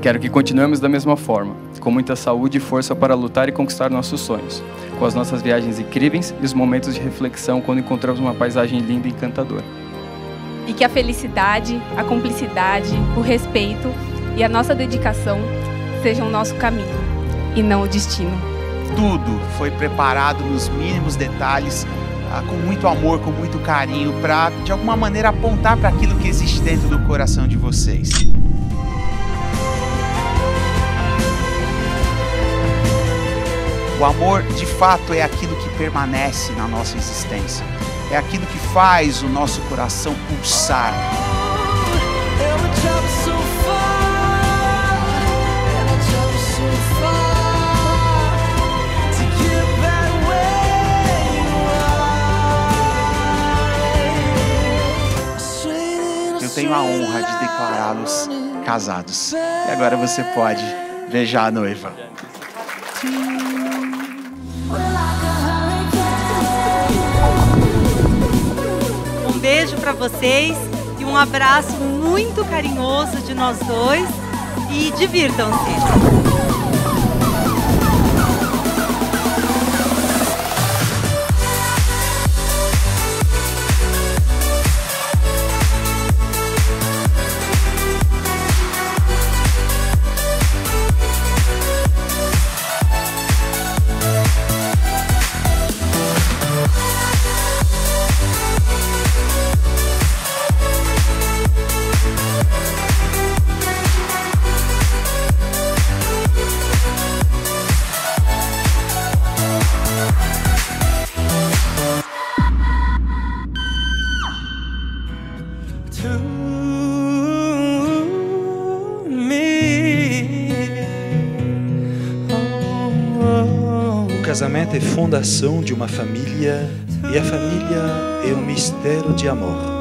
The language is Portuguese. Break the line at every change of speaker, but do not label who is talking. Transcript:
Quero que continuemos da mesma forma, com muita saúde e força para lutar e conquistar nossos sonhos, com as nossas viagens incríveis e os momentos de reflexão quando encontramos uma paisagem linda e encantadora.
E que a felicidade, a cumplicidade, o respeito e a nossa dedicação sejam o nosso caminho e não o destino.
Tudo foi preparado nos mínimos detalhes, com muito amor, com muito carinho, para de alguma maneira apontar para aquilo que existe dentro do coração de vocês. O amor, de fato, é aquilo que permanece na nossa existência. É aquilo que faz o nosso coração pulsar. Eu tenho a honra de declará-los casados. E agora você pode beijar a noiva.
Um beijo para vocês e um abraço muito carinhoso de nós dois e divirtam-se.
O casamento é fundação de uma família e a família é um mistério de amor.